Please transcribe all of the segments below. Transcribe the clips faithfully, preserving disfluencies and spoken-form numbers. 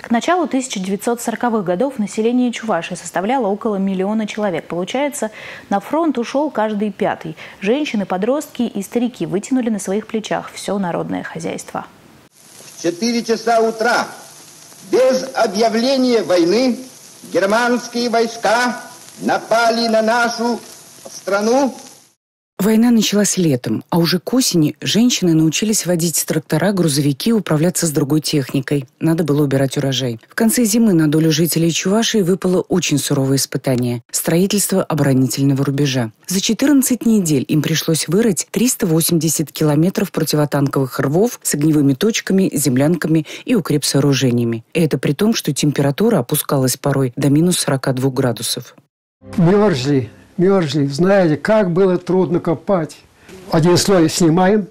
К началу тысяча девятьсот сороковых годов население Чувашии составляло около миллиона человек. Получается, на фронт ушел каждый пятый. Женщины, подростки и старики вытянули на своих плечах все народное хозяйство. В четыре часа утра, без объявления войны, германские войска напали на нашу страну. Война началась летом, а уже к осени женщины научились водить трактора, грузовики и управляться с другой техникой. Надо было убирать урожай. В конце зимы на долю жителей Чувашии выпало очень суровое испытание – строительство оборонительного рубежа. За четырнадцать недель им пришлось вырыть триста восемьдесят километров противотанковых рвов с огневыми точками, землянками и укрепсооружениями. И это при том, что температура опускалась порой до минус сорока двух градусов. Мерзли. Мерзли. Знаете, как было трудно копать. Один слой снимаем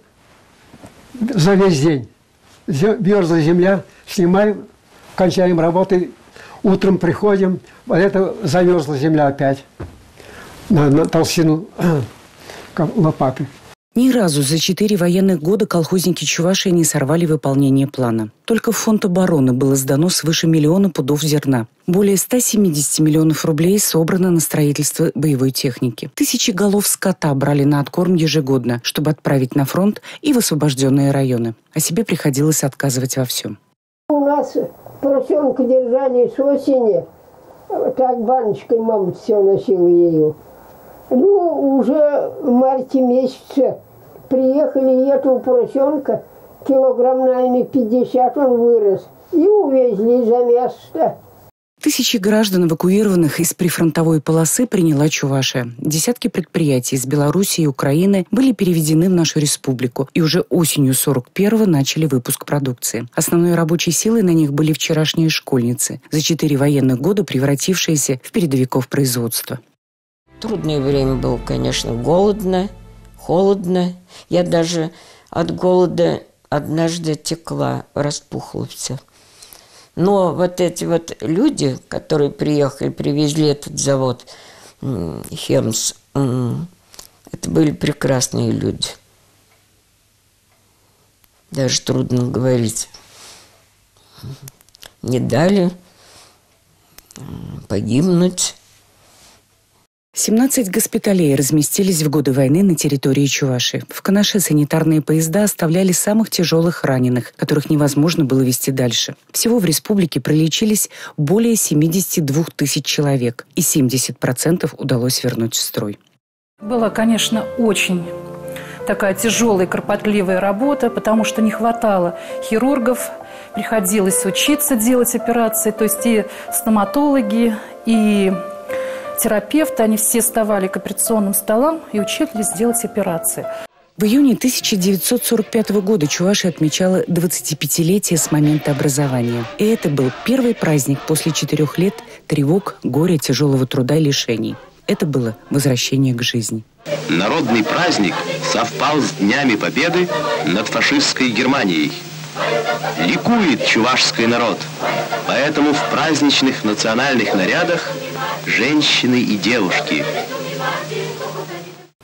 за весь день. Мерзла земля, снимаем, кончаем работы. Утром приходим, а это замерзла земля опять на, на толщину лопаты. Ни разу за четыре военных года колхозники Чувашии не сорвали выполнение плана. Только в фонд обороны было сдано свыше миллиона пудов зерна. Более ста семидесяти миллионов рублей собрано на строительство боевой техники. Тысячи голов скота брали на откорм ежегодно, чтобы отправить на фронт и в освобожденные районы. А себе приходилось отказывать во всем. У нас поросенка держали с осени, так баночкой мама все носила ее. Ну, уже в марте месяце приехали, и этого поросенка килограмм, наверное, пятьдесят он вырос. И увезли за место. Тысячи граждан, эвакуированных из прифронтовой полосы, приняла Чувашия. Десятки предприятий из Белоруссии и Украины были переведены в нашу республику. И уже осенью сорок первого начали выпуск продукции. Основной рабочей силой на них были вчерашние школьницы, за четыре военных года превратившиеся в передовиков производства. Трудное время было, конечно, голодно, холодно. Я даже от голода однажды текла, распухла вся. Но вот эти вот люди, которые приехали, привезли этот завод «Хемс», это были прекрасные люди. Даже трудно говорить. Не дали погибнуть. семнадцать госпиталей разместились в годы войны на территории Чувашии. В Канаше санитарные поезда оставляли самых тяжелых раненых, которых невозможно было везти дальше. Всего в республике пролечились более семидесяти двух тысяч человек, и семьдесят процентов удалось вернуть в строй. Была, конечно, очень такая тяжелая, кропотливая работа, потому что не хватало хирургов, приходилось учиться делать операции, то есть и стоматологи, и терапевты, они все вставали к операционным столам и учились делать операции. В июне тысяча девятьсот сорок пятого года Чувашия отмечала двадцатипятилетие с момента образования. И это был первый праздник после четырех лет тревог, горя, тяжелого труда и лишений. Это было возвращение к жизни. Народный праздник совпал с Днями Победы над фашистской Германией. Ликует чувашский народ, поэтому в праздничных национальных нарядах женщины и девушки